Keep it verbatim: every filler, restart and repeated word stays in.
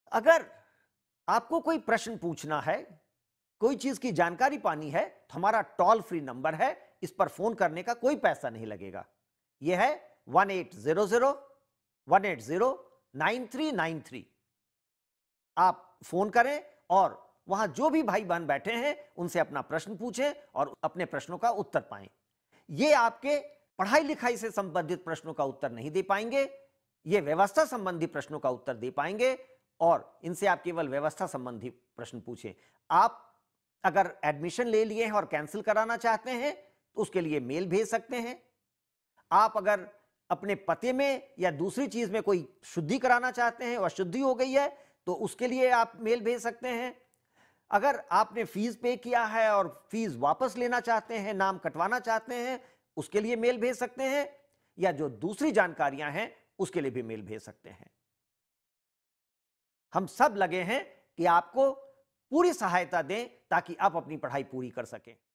अगर आपको कोई प्रश्न पूछना है, कोई चीज की जानकारी पानी है, तो हमारा टोल फ्री नंबर है, इस पर फोन करने का कोई पैसा नहीं लगेगा। यह है one eight zero zero one eight zero nine three nine three. आप फोन करें और वहां जो भी भाई बहन बैठे हैं उनसे अपना प्रश्न पूछें और अपने प्रश्नों का उत्तर पाएं। ये आपके पढ़ाई लिखाई से संबंधित प्रश्नों का उत्तर नहीं दे पाएंगे, ये व्यवस्था संबंधी प्रश्नों का उत्तर दे पाएंगे और इनसे आप केवल व्यवस्था संबंधी प्रश्न पूछें। आप अगर एडमिशन ले लिए हैं और कैंसिल कराना चाहते हैं तो उसके लिए मेल भेज सकते हैं। आप अगर अपने पते में या दूसरी चीज में कोई शुद्धि कराना चाहते हैं, अशुद्धि हो गई है, तो उसके लिए आप मेल भेज सकते हैं। अगर आपने फीस पे किया है और फीस वापस लेना चाहते हैं, नाम कटवाना चाहते हैं, उसके लिए मेल भेज सकते हैं, या जो दूसरी जानकारियां हैं उसके लिए भी मेल भेज सकते हैं। हम सब लगे हैं कि आपको पूरी सहायता दें ताकि आप अपनी पढ़ाई पूरी कर सकें।